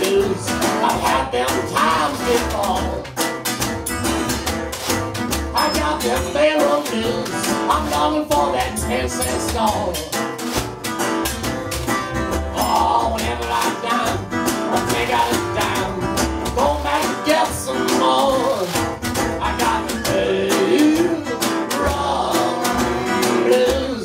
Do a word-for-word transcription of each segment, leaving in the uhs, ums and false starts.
blues. I've had them times before. I got them Bayroom blues. I'm longing for that ten cent score. Oh, whenever I'm down, I take out a dime, go back and get some more. I got the Bayroom blues.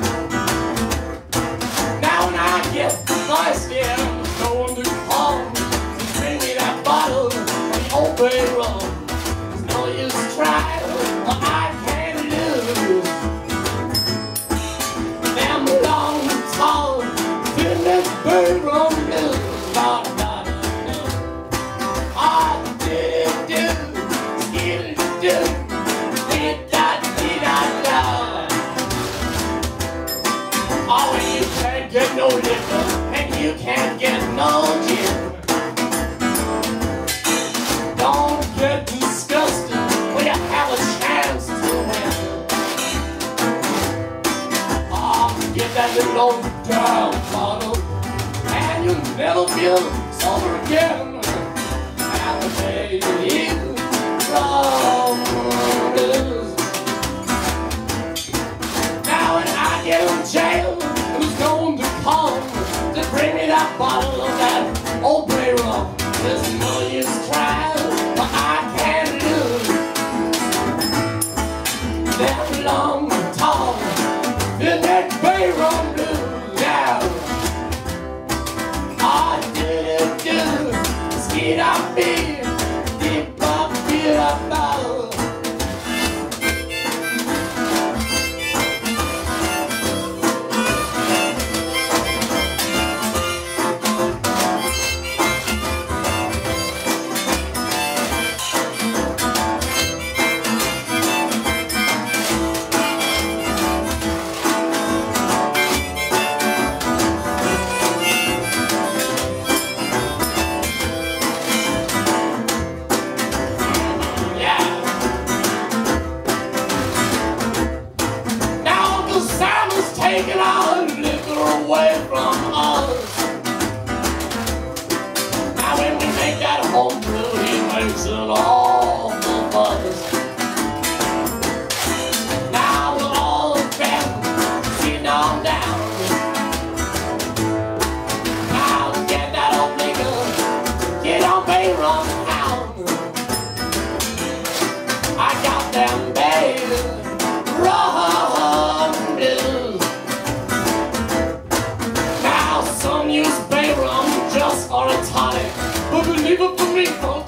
Now when I get thirsty, I'm going to home to bring me that bottle of the old Bayroom. There's no use trying, but I can't lose. Them long, tall, goodness Bayroom blues. Lord, Lord, Lord. Oh, do-do-do, skiddy-do, dee-da-dee-da-da. Oh, and you can't get no liquor, and you can't get no gin. Don't get disgusted when you have a chance to win. Oh, get that little old down bottle, and you'll never feel sober again. And the Bayroom blues. Now when I get in jail, who's going to come to bring me that bottle of that old Bayroom? There's no use trying, but I can't lose. Them long, tall, in that Bayroom blues, yeah. Oh, do-do-do, skid-up-bee, dee-bop-bee-da-bow. Taking our liquor away from us. Now when we make that home brew, he makes it all the buzz. Now we're all family, sitting on down. Now get that old liquor, get on Bayroom town. I got them Bayroom blues. Some use Bayroom just for a tonic, but believe it for me,